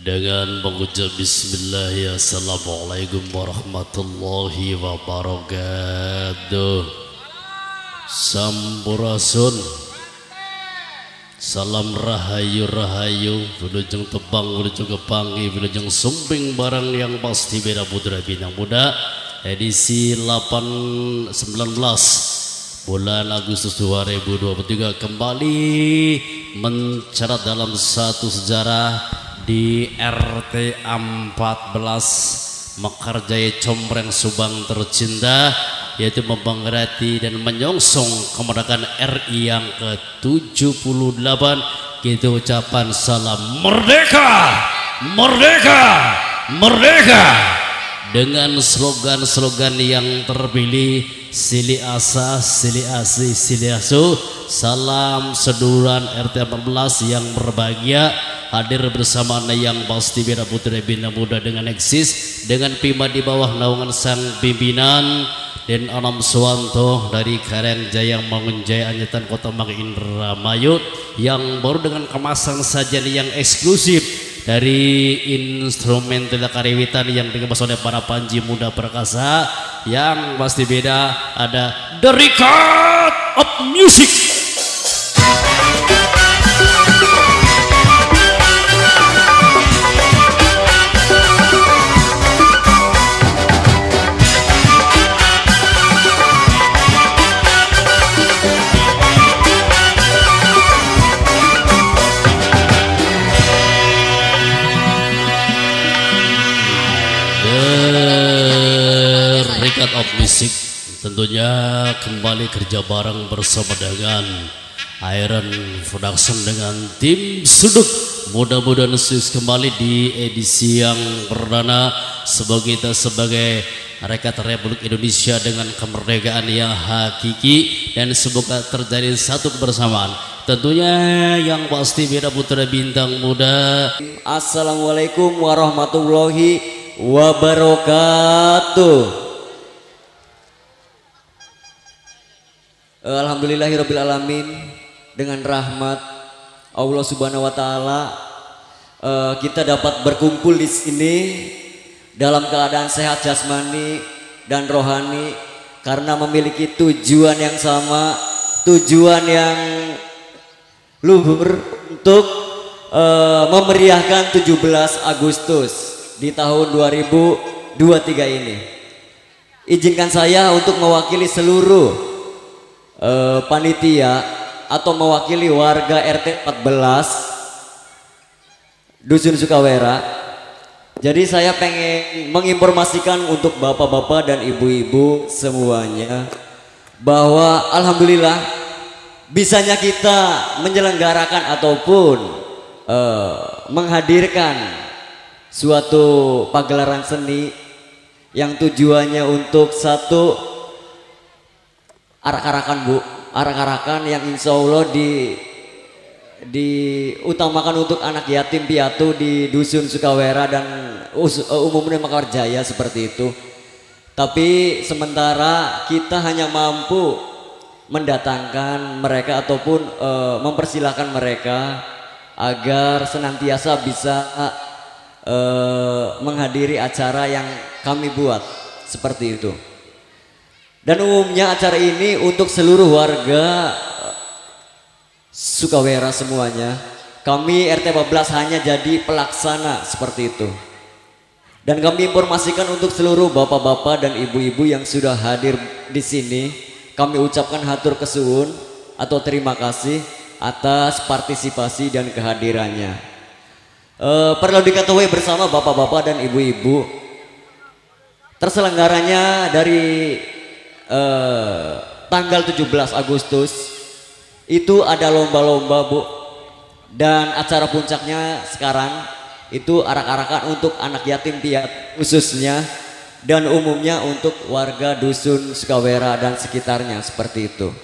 dengan mengucap bismillah, ya assalamualaikum warahmatullahi wabarakatuh. Sampurasun, salam rahayu rahayu, wilujeng tebang, wilujeng kepangi, wilujeng sumping barang yang pasti beda putra bintang muda. Edisi 19 bulan Agustus 2023 kembali mencatat dalam satu sejarah di RT 14 Mekarjaya Combreng Subang tercinta, yaitu memperingati dan menyongsong kemerdekaan RI yang ke-78. Kita ucapan salam merdeka, merdeka, merdeka dengan slogan-slogan yang terpilih: Sili Asa, Sili Asi, Sili Asu. Salam seduluran RT 14 yang berbahagia, hadir bersama yang pasti beda putra bina muda dengan eksis, dengan Pima di bawah naungan sang pimpinan dan Anam Suwanto dari Karengjaya Mangunjaya Anyatan Kota Mang Indramayu, yang baru dengan kemasan sajian yang eksklusif dari instrumen telakariwitan yang dikemas oleh para panji muda perkasa yang pasti beda. Ada The Record of Music. Record of Music tentunya kembali kerja bareng bersama dengan Iron Production dengan tim Sudut. Mudah-mudahan sukses kembali di edisi yang perdana sebagai Rakyat Republik Indonesia dengan kemerdekaan yang hakiki, dan semoga terjadi satu kebersamaan tentunya yang pasti beda putra bintang muda. Assalamualaikum warahmatullahi wabarakatuh. Alhamdulillahirabbil alamin, dengan rahmat Allah Subhanahu wa taala kita dapat berkumpul di sini dalam keadaan sehat jasmani dan rohani karena memiliki tujuan yang sama, tujuan yang luhur untuk memeriahkan 17 Agustus di tahun 2023 ini. Izinkan saya untuk mewakili seluruh panitia atau mewakili warga RT 14 Dusun Sukawera. Jadi saya pengen menginformasikan untuk bapak-bapak dan ibu-ibu semuanya bahwa alhamdulillah bisanya kita menyelenggarakan ataupun menghadirkan suatu pagelaran seni yang tujuannya untuk satu arak-arakan yang insya Allah diutamakan untuk anak yatim piatu di Dusun Sukawera dan umumnya Mekarjaya seperti itu. Tapi sementara kita hanya mampu mendatangkan mereka ataupun mempersilahkan mereka agar senantiasa bisa menghadiri acara yang kami buat seperti itu. Dan umumnya acara ini untuk seluruh warga Sukawera semuanya. Kami RT 14 hanya jadi pelaksana seperti itu. Dan kami informasikan untuk seluruh bapak-bapak dan ibu-ibu yang sudah hadir di sini, kami ucapkan hatur kesuwun atau terima kasih atas partisipasi dan kehadirannya. Perlu diketahui bersama bapak-bapak dan ibu-ibu, terselenggaranya dari tanggal 17 Agustus itu ada lomba-lomba, Bu, dan acara puncaknya sekarang itu arak-arakan untuk anak yatim piatu khususnya dan umumnya untuk warga Dusun Sukawera dan sekitarnya seperti itu.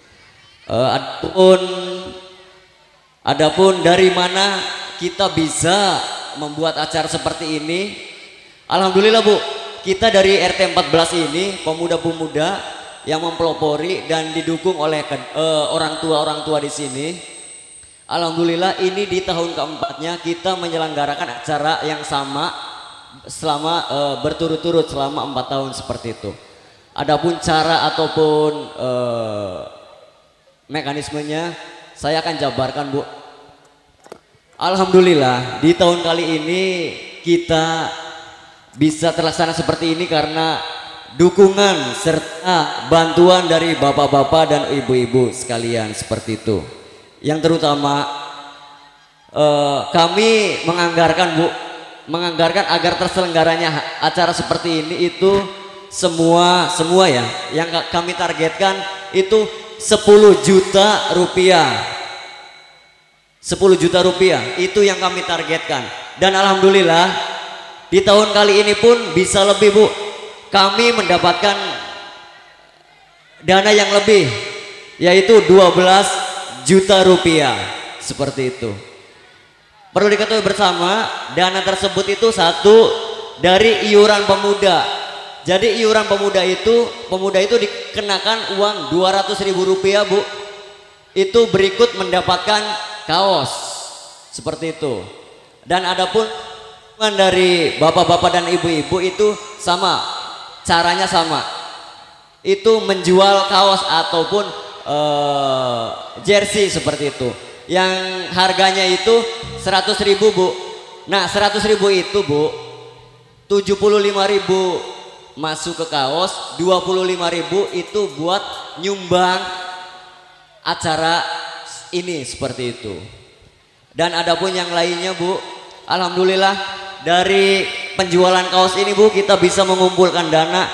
Adapun dari mana kita bisa membuat acara seperti ini, alhamdulillah, Bu, kita dari RT 14 ini pemuda-pemuda yang mempelopori dan didukung oleh orang tua di sini Alhamdulillah ini di tahun keempatnya kita menyelenggarakan acara yang sama selama berturut-turut selama 4 tahun seperti itu. Adapun cara ataupun mekanismenya saya akan jabarkan, Bu. Alhamdulillah di tahun kali ini kita bisa terlaksana seperti ini karena dukungan serta bantuan dari bapak-bapak dan ibu-ibu sekalian seperti itu. Yang terutama kami menganggarkan agar terselenggaranya acara seperti ini itu semua ya yang kami targetkan itu 10 juta rupiah. 10 juta rupiah itu yang kami targetkan, dan alhamdulillah di tahun kali ini pun bisa lebih, Bu. Kami mendapatkan dana yang lebih yaitu 12 juta rupiah seperti itu. Perlu diketahui bersama, dana tersebut itu satu dari iuran pemuda. Jadi iuran pemuda itu dikenakan uang 200.000 rupiah, Bu. Itu berikut mendapatkan kaos seperti itu. Dan adapun dari bapak-bapak dan ibu-ibu itu sama, caranya sama. Itu menjual kaos ataupun jersey seperti itu. Yang harganya itu 100.000, Bu. Nah, 100.000 itu, Bu, 75.000 masuk ke kaos, 25.000 itu buat nyumbang acara ini seperti itu. Dan adapun yang lainnya, Bu, alhamdulillah dari penjualan kaos ini, Bu, kita bisa mengumpulkan dana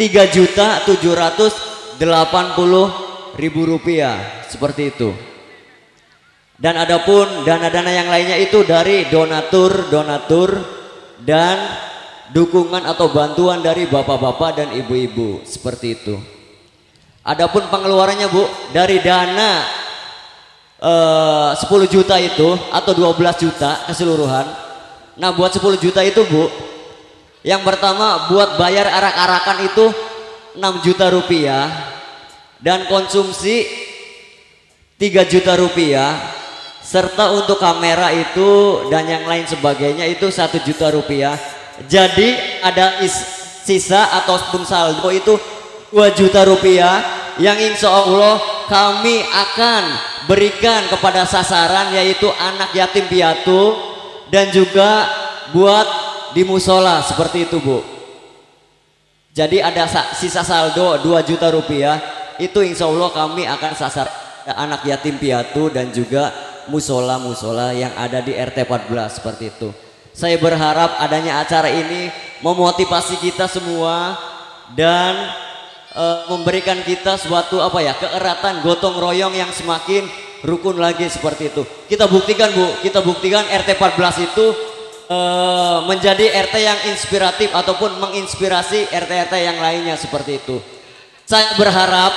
3.780.000 rupiah seperti itu. Dan adapun dana-dana yang lainnya itu dari donatur dan dukungan atau bantuan dari bapak-bapak dan ibu-ibu seperti itu. Adapun pengeluarannya, Bu, dari dana 10 juta itu atau 12 juta keseluruhan. Nah, buat 10 juta itu, Bu, yang pertama buat bayar arak-arakan itu 6 juta rupiah dan konsumsi 3 juta rupiah, serta untuk kamera itu dan yang lain sebagainya itu 1 juta rupiah. Jadi ada sisa ataupun saldo itu 2 juta rupiah yang insya Allah kami akan berikan kepada sasaran yaitu anak yatim piatu dan juga buat di musola seperti itu, Bu. Jadi ada sisa saldo 2 juta rupiah itu insya Allah kami akan sasar anak yatim piatu dan juga musola-musola yang ada di RT 14 seperti itu. Saya berharap adanya acara ini memotivasi kita semua dan memberikan kita suatu keeratan gotong royong yang semakin rukun lagi seperti itu. Kita buktikan, Bu, RT 14 itu menjadi RT yang inspiratif ataupun menginspirasi RT-RT yang lainnya seperti itu. Saya berharap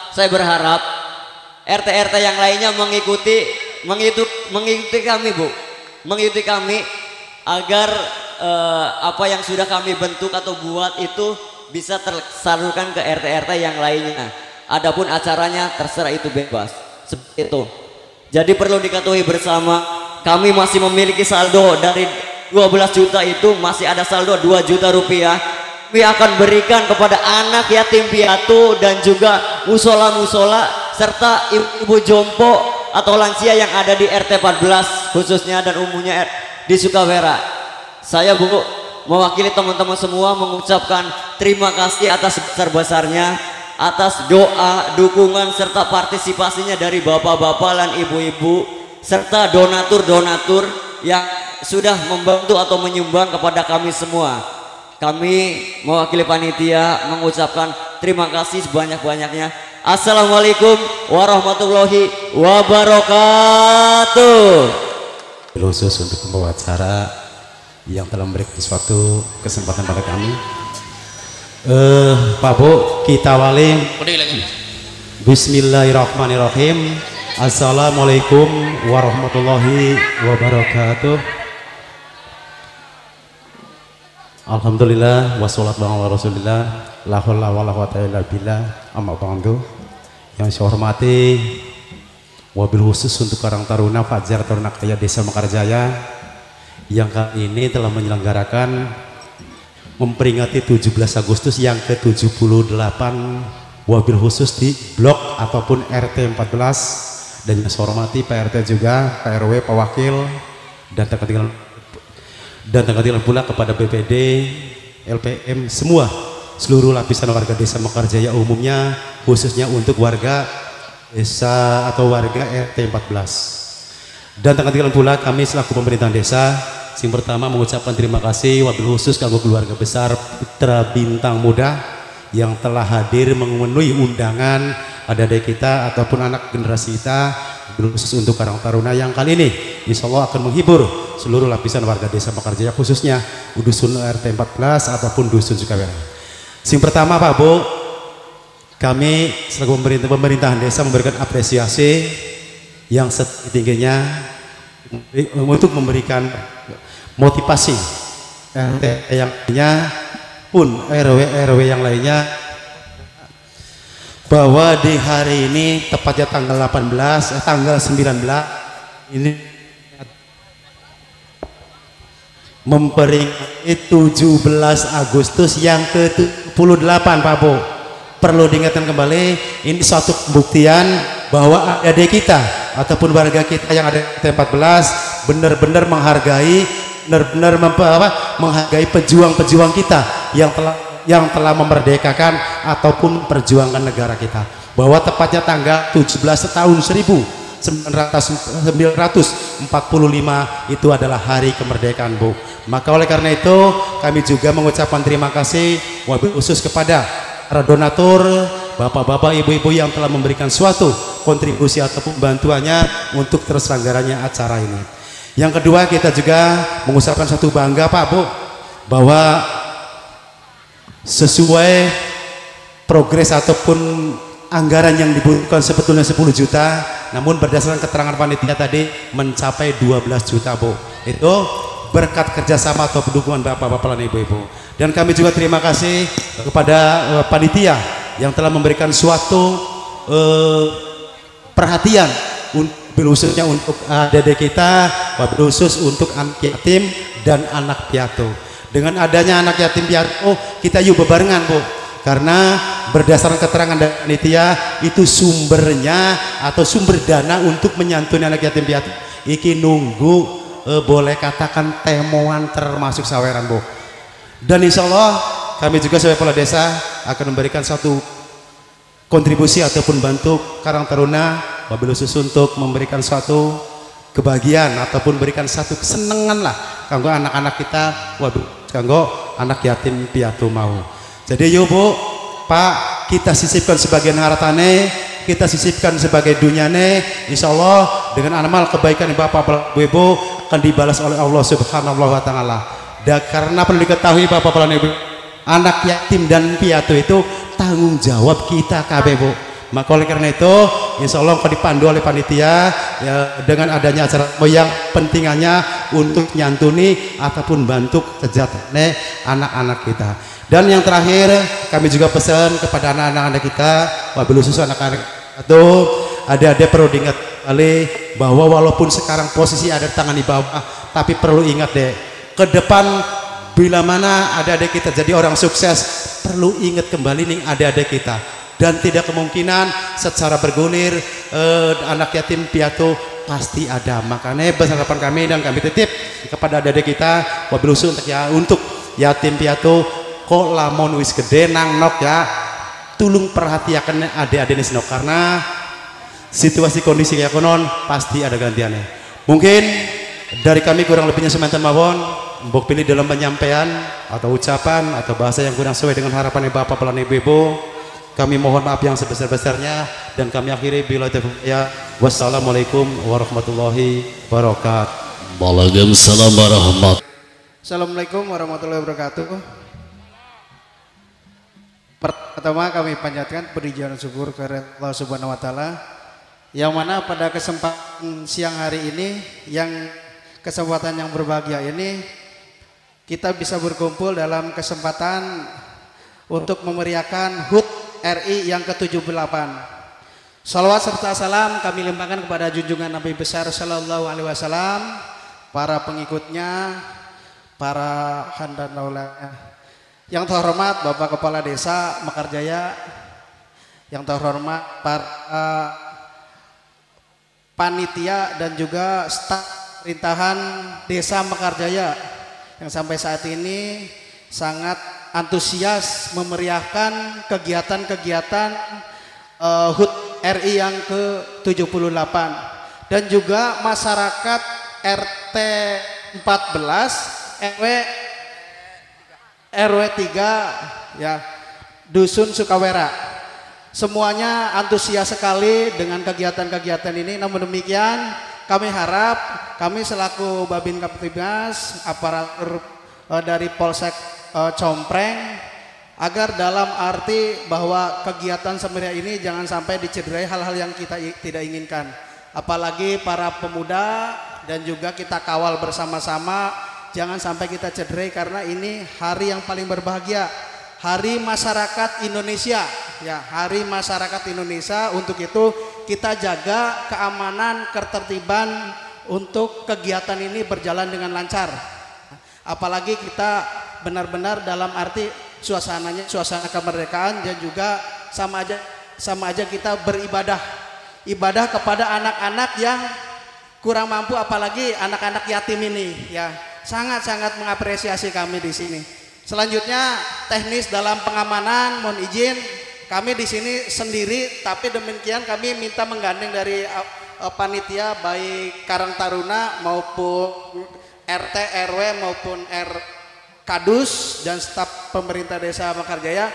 RT-RT yang lainnya mengikuti kami, Bu, mengikuti kami agar apa yang sudah kami bentuk atau buat itu bisa tersalurkan ke RT-RT yang lainnya. Adapun acaranya terserah, itu bebas seperti itu. Jadi perlu diketahui bersama, kami masih memiliki saldo dari 12 juta itu masih ada saldo 2 juta rupiah. Kami akan berikan kepada anak yatim piatu dan juga musola-musola serta ibu-ibu jompo atau lansia yang ada di RT 14 khususnya dan umumnya di Sukawera. Saya, Bu, mewakili teman-teman semua mengucapkan terima kasih atas sebesar-besarnya atas doa, dukungan serta partisipasinya dari bapak-bapak dan ibu-ibu serta donatur-donatur yang sudah membantu atau menyumbang kepada kami semua. Kami mewakili panitia mengucapkan terima kasih sebanyak-banyaknya. Assalamualaikum warahmatullahi wabarakatuh. Khusus untuk pembawa acara yang telah memberikan suatu kesempatan pada kami. Pak Bu, kita awali. Bismillahirrahmanirrahim. Assalamualaikum warahmatullahi wabarakatuh. Alhamdulillah wassalatu ala rasulillah la haula wala quwwata illa billah. Amma ba'du. Yang saya hormati wabil khusus untuk Karang Taruna Fajar Taruna Kaya Desa Mekarjaya yang kali ini telah menyelenggarakan memperingati 17 Agustus yang ke-78 wabil khusus di blok ataupun RT 14, dan yang saya hormati Pak RT juga, Pak RW, Pak Wakil, dan terketilan pula kepada BPD, LPM, semua seluruh lapisan warga Desa Mekarjaya umumnya, khususnya untuk warga desa atau warga RT 14. Dan terketilan pula kami selaku pemerintahan desa, yang pertama mengucapkan terima kasih wabil khusus kanggo keluarga besar Putra Bintang Muda yang telah hadir memenuhi undangan adik-adik kita ataupun anak generasi kita, khusus untuk Karang Taruna yang kali ini insya Allah akan menghibur seluruh lapisan warga Desa Mekarjaya, khususnya dusun RT 14 ataupun dusun Sukawera. Yang pertama Pak Bu, kami selaku pemerintahan desa memberikan apresiasi yang setingginya untuk memberikan motivasi RT yang lainnya pun RW yang lainnya bahwa di hari ini tepatnya tanggal 19 ini memperingati 17 Agustus yang ke-78 Pak Bu. Perlu diingatkan kembali, ini suatu pembuktian bahwa adik kita ataupun warga kita yang ada di 14 benar-benar menghargai, menghargai pejuang-pejuang kita yang telah memerdekakan ataupun perjuangan negara kita. Bahwa tepatnya tanggal 17 tahun 1945 itu adalah hari kemerdekaan Bu. Maka oleh karena itu kami juga mengucapkan terima kasih wabil khusus kepada para donatur, bapak-bapak, ibu-ibu yang telah memberikan suatu kontribusi ataupun bantuannya untuk terselenggaranya acara ini. Yang kedua, kita juga mengucapkan satu bangga Pak Bu, bahwa sesuai progres ataupun anggaran yang dibutuhkan sebetulnya 10 juta, namun berdasarkan keterangan panitia tadi mencapai 12 juta Bu. Itu berkat kerjasama atau dukungan bapak-bapak dan ibu-ibu. Dan kami juga terima kasih kepada panitia yang telah memberikan suatu perhatian khususnya untuk adik kita, wabil khusus untuk anak yatim dan anak piatu. Dengan adanya anak yatim piatu, kita yuk bebarengan Bu, karena berdasarkan keterangan dari panitia itu sumbernya atau sumber dana untuk menyantuni anak yatim piatu iki nunggu boleh katakan temuan termasuk saweran Bu. Dan insya Allah kami juga sebagai kepala desa akan memberikan satu kontribusi ataupun bantu Karang Taruna wabil khusus untuk memberikan suatu kebahagiaan ataupun berikan satu kesenangan lah kanggo anak-anak kita, waduh kanggo anak yatim piatu mau. Jadi yuk Bu, Pak, kita sisipkan sebagian hartane, kita sisipkan sebagai dunyane, insya Allah dengan amal kebaikan Bapak Ibu akan dibalas oleh Allah Subhanahu wa Ta'ala. Dan karena perlu diketahui Bapak Ibu, anak yatim dan piatu itu tanggung jawab kita KB Bu. Maka oleh karena itu insya Allah akan dipandu oleh panitia ya, dengan adanya acara yang pentingannya untuk nyantuni ataupun bantu kegiatan anak-anak kita. Dan yang terakhir kami juga pesan kepada anak-anak kita, wabil khusus anak-anak itu adik-adik perlu diingat kali bahwa walaupun sekarang posisi ada tangan di bawah, tapi perlu ingat deh, ke depan bila mana adik-adik kita jadi orang sukses, perlu ingat kembali nih adik-adik kita. Dan tidak kemungkinan secara bergulir anak yatim piatu pasti ada. Makanya berharapan kami dan kami titip kepada adik-adik kita wabil khusus untuk yatim piatu kok lamun wis gede nang nok ya, tulung perhatiakan adik-adik ini karena situasi kondisi kayak konon pasti ada gantiannya. Mungkin dari kami kurang lebihnya semantan mawon mbok pilih dalam penyampaian atau ucapan atau bahasa yang kurang sesuai dengan harapan Bapak pelan Ibu. Kami mohon maaf yang sebesar-besarnya dan kami akhiri bila ya. Wassalamualaikum warahmatullahi wabarakatuh. Waalaikumsalam warahmatullahi. Assalamualaikum warahmatullahi wabarakatuh. Pertama kami panjatkan puji dan syukur kepada Allah Subhanahu wa taala yang mana pada kesempatan siang hari ini, yang kesempatan yang berbahagia ini, kita bisa berkumpul dalam kesempatan untuk memeriahkan HUT RI yang ke-78. Salawat serta salam kami limpahkan kepada junjungan Nabi besar Sallallahu Alaihi Wasallam, para pengikutnya, para khandan daulahnya. Yang terhormat Bapak Kepala Desa Mekarjaya, yang terhormat para panitia dan juga staf pemerintahan Desa Mekarjaya yang sampai saat ini sangat antusias memeriahkan kegiatan-kegiatan HUT RI yang ke-78 dan juga masyarakat RT 14 RW 3 ya Dusun Sukawera. Semuanya antusias sekali dengan kegiatan-kegiatan ini. Namun demikian kami harap kami selaku Babin Kaptibmas aparatur dari Polsek Compreng agar dalam arti bahwa kegiatan semeriah ini jangan sampai dicederai hal-hal yang kita tidak inginkan. Apalagi para pemuda dan juga kita kawal bersama-sama jangan sampai kita cederai karena ini hari yang paling berbahagia, Hari Masyarakat Indonesia ya, Hari Masyarakat Indonesia. Untuk itu kita jaga keamanan, ketertiban untuk kegiatan ini berjalan dengan lancar. Apalagi kita benar-benar dalam arti suasananya suasana kemerdekaan dan juga sama aja kita beribadah kepada anak-anak yang kurang mampu, apalagi anak-anak yatim ini ya. Sangat-sangat mengapresiasi kami di sini. Selanjutnya teknis dalam pengamanan, mohon izin kami di sini sendiri, tapi demikian kami minta menggandeng dari panitia baik Karang Taruna maupun RT RW maupun Kadus dan staf pemerintah Desa Mekarjaya.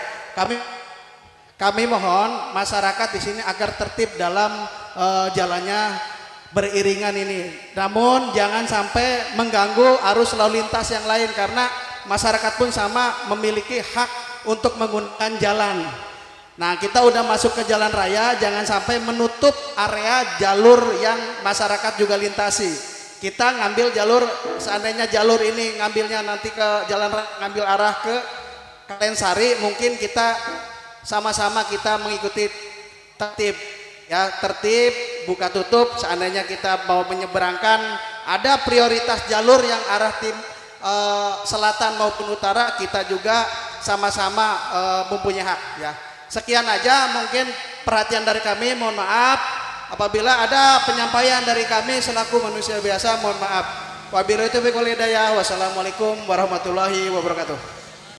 Kami mohon masyarakat di sini agar tertib dalam jalannya beriringan ini. Namun jangan sampai mengganggu arus lalu lintas yang lain karena masyarakat pun sama memiliki hak untuk menggunakan jalan. Nah, kita udah masuk ke jalan raya, jangan sampai menutup area jalur yang masyarakat juga lintasi. Kita ngambil jalur, seandainya jalur ini ngambilnya nanti ke jalan ngambil arah ke Kalensari, mungkin kita sama-sama kita mengikuti tertib ya, tertib buka tutup. Seandainya kita mau menyeberangkan ada prioritas jalur yang arah selatan maupun utara, kita juga sama-sama mempunyai hak ya. Sekian aja mungkin perhatian dari kami, mohon maaf apabila ada penyampaian dari kami selaku manusia biasa, mohon maaf. Wabillahi taufiq wal hidayah. Wassalamualaikum warahmatullahi wabarakatuh.